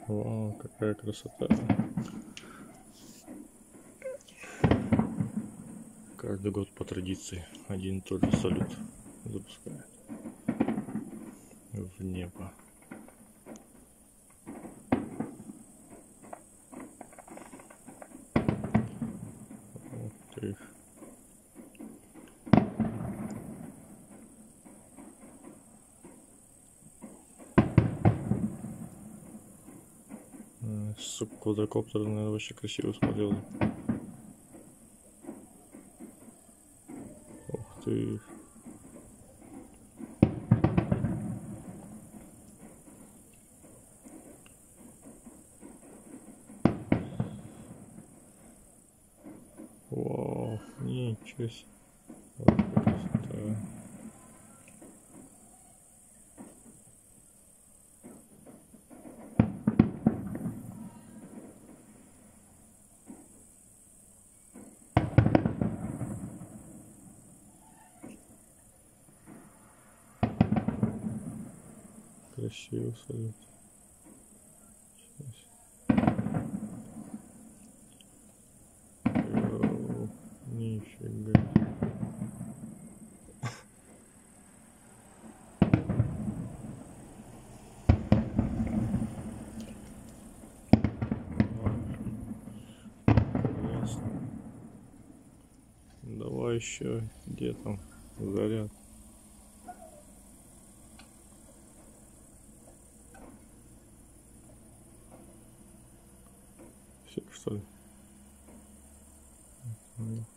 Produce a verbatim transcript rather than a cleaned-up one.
Вау, какая красота. Каждый год по традиции один и тот же салют запускает в небо. Ух ты. С квадрокоптера, наверное, вообще красиво смотрел. Ух ты. Вау, ничего себе. Вот какая красота. Красиво салют. Йоу, нифига. Классно. Давай еще, где там заряд? Все, что ли?